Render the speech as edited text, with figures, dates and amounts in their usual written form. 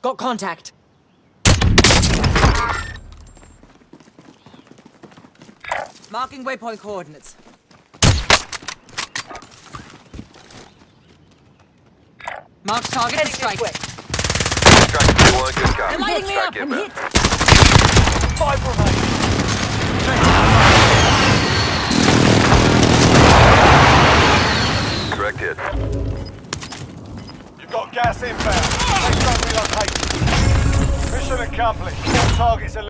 Got contact. Marking waypoint coordinates. Mark target and strike. Strike 2-1, good copy. They're lighting me up. I'm hit. 5 remain. Direct hit. You've got gas inbound. Take some relocation. Mission accomplished. All targets are